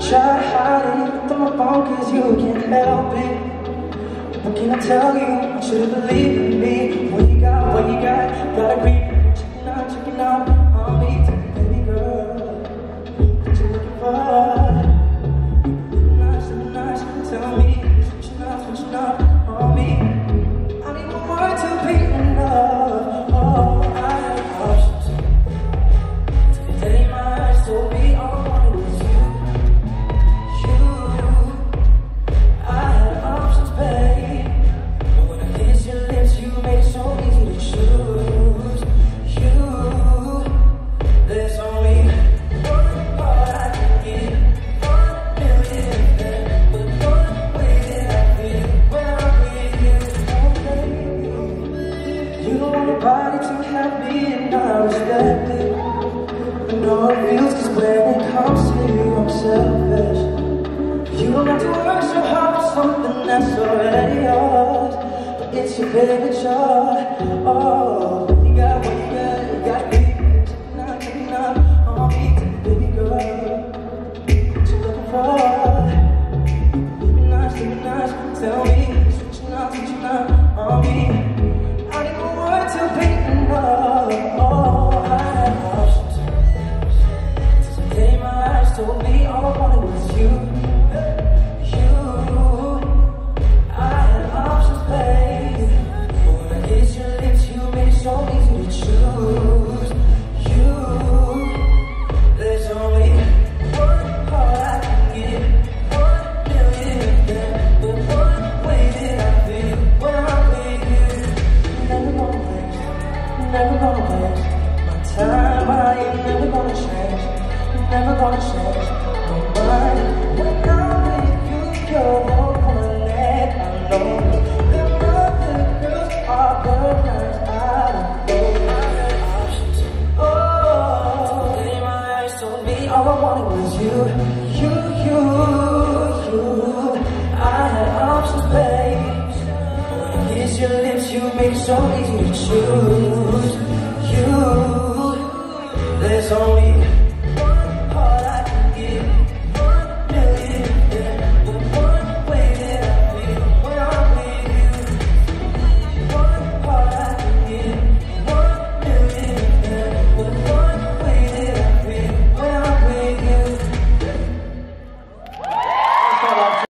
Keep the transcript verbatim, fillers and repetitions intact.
try hiding it from my phone cause you can't help it. What can I tell you? I should've believed in me. What you got, what you got, gotta be checking out, checking out on me. Baby girl, what you looking for? Nice, nice, tell me, switching up, switching up on me. I need my word to be enough. Oh, I have options. Today my eyes told me all I wanted was you. Nobody to have me and I respect it. I know it feels cause when it comes to you I'm selfish. You don't have to work so hard for something that's already yours, but it's your favorite chore. Oh, what you got, what you got, you got me checking out, checking out on me. Baby girl, what you looking for? Be nice, be nice, tell me, switching out, switching out on me. To be enough, oh, I had options. Today my eyes told me all I wanted was you, you. I had options, babe. But when I kissed your lips, you made it so easy to choose. You, there's only one heart I can give, one million of them, but one way that I feel when I'm with you. Never gonna Never gonna waste my time, I ain't never gonna change, never gonna change my mind. When I'm with you, you're the one that I know. The other girls are the nights I don't know. I had options, oh, today my eyes told me all I wanted was you, you, you, you. I had options, babe. Kiss your lips, you make it so easy to choose. You, there's only